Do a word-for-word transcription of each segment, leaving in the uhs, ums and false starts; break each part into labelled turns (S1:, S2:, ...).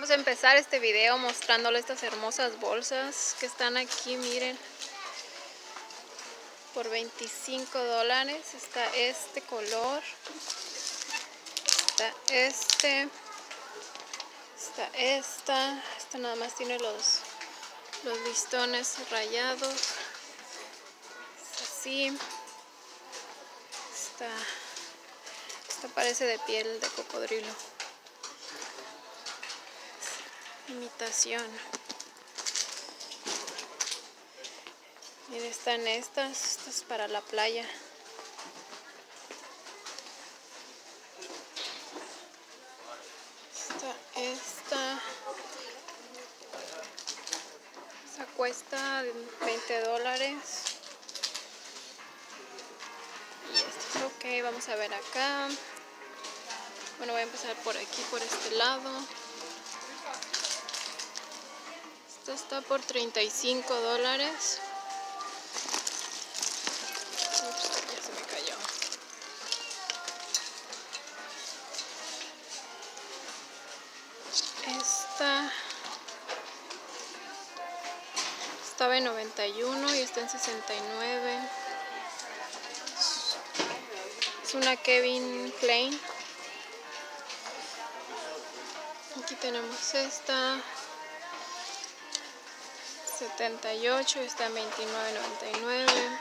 S1: Vamos a empezar este video mostrándole estas hermosas bolsas que están aquí, miren. Por veinticinco dólares. Está este color. Está este. Está esta. Esta nada más tiene los, los listones rayados. Es así. Esta, esta parece de piel de cocodrilo. Imitación. Miren, están estas, estas para la playa. Esta, esta. Esta cuesta veinte dólares. Y esto es ok, vamos a ver acá. Bueno, voy a empezar por aquí, por este lado. Esta está por treinta y cinco dólares. Ups, ya se me cayó. Esta estaba en noventa y uno y está en sesenta y nueve. Es una Calvin Klein. Aquí tenemos esta. setenta y ocho, está en veintinueve noventa y nueve.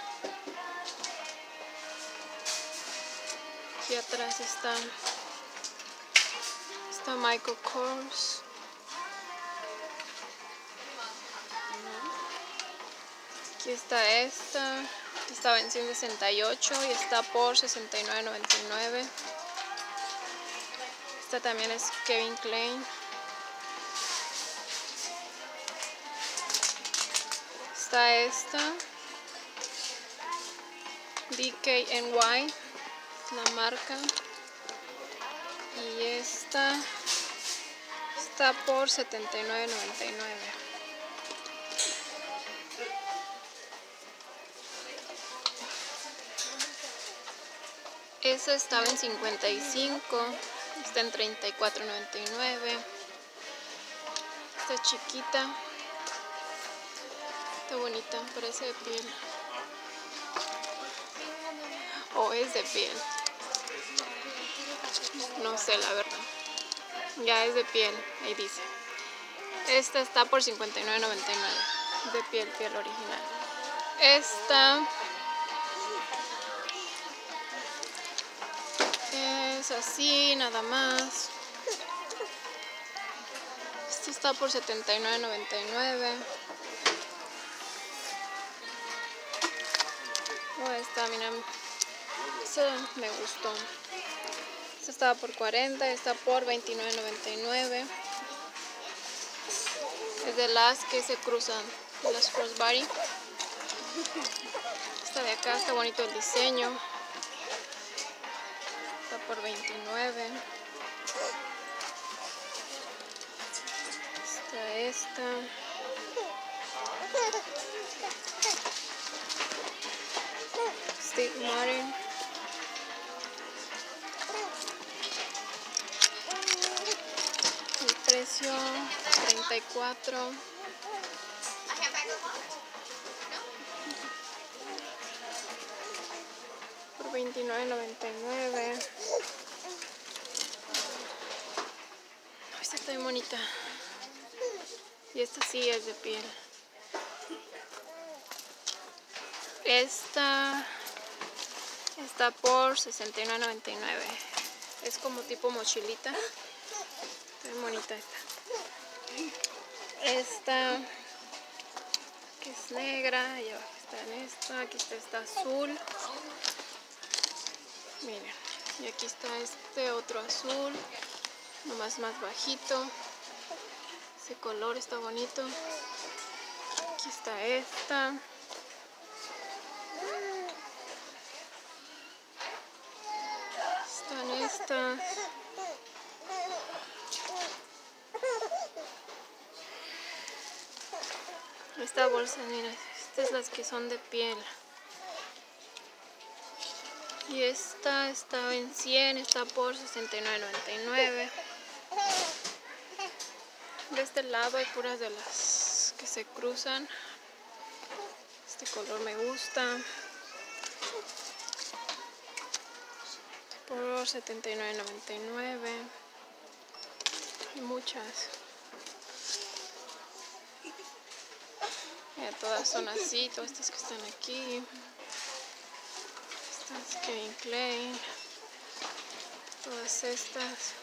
S1: Aquí atrás está está Michael Kors. Aquí está esta. Estaba en ciento sesenta y ocho y está por sesenta y nueve noventa y nueve. Esta también es Calvin Klein. Está esta, D K N Y, la marca. Y esta está por setenta y nueve noventa y nueve. Esa estaba en cincuenta y cinco, está en treinta y cuatro noventa y nueve. Esta chiquita. Está bonita, parece de piel. O oh, es de piel. No sé la verdad. Ya es de piel, ahí dice. Esta está por cincuenta y nueve noventa y nueve. De piel, piel original. Esta es así, nada más. Esta está por setenta y nueve noventa y nueve. Oh, esta, miren, esta me gustó. Esta estaba por cuarenta, esta por veintinueve noventa y nueve. Es de las que se cruzan, las crossbody. Esta de acá está bonito el diseño. Está por veintinueve. Está esta. Steve Madden. El precio treinta y cuatro. Por veintinueve noventa y nueve. Esta está muy bonita. Y esta sí es de piel. Esta está por sesenta y nueve noventa y nueve. Es como tipo mochilita. Está muy bonita esta. Esta que es negra. Y abajo está en esta. Aquí está esta azul. Miren. Y aquí está este otro azul. Nomás más bajito. Ese color está bonito. Aquí está esta. Están estas. Esta bolsa, mira, estas son las que son de piel. Y esta está en cien, está por sesenta y nueve noventa y nueve. este lado hay puras de las que se cruzan. Este color me gusta. Por setenta y nueve noventa y nueve. Hay muchas. Mira, todas son así, todas estas que están aquí. Estas Calvin Klein. Todas estas.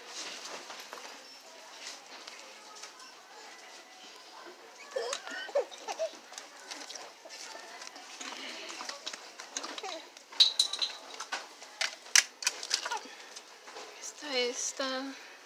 S1: Esta, esta.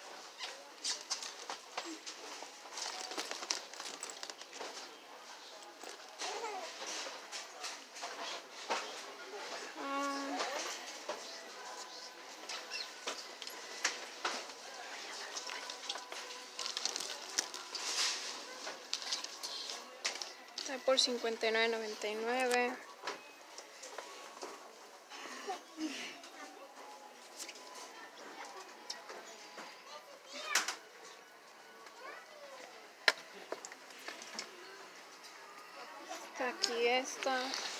S1: Está por cincuenta y nueve noventa y nueve. Está aquí esta.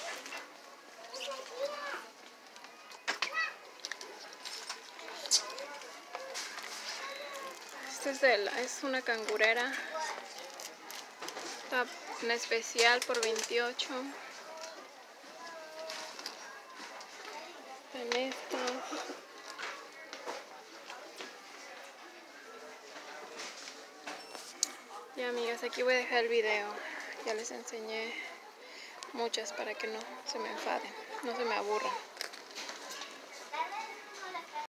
S1: Esta es, de la, es una cangurera. Está en especial por veintiocho. En estas. Y amigas, aquí voy a dejar el video. Ya les enseñé muchas para que no se me enfaden, no se me aburran.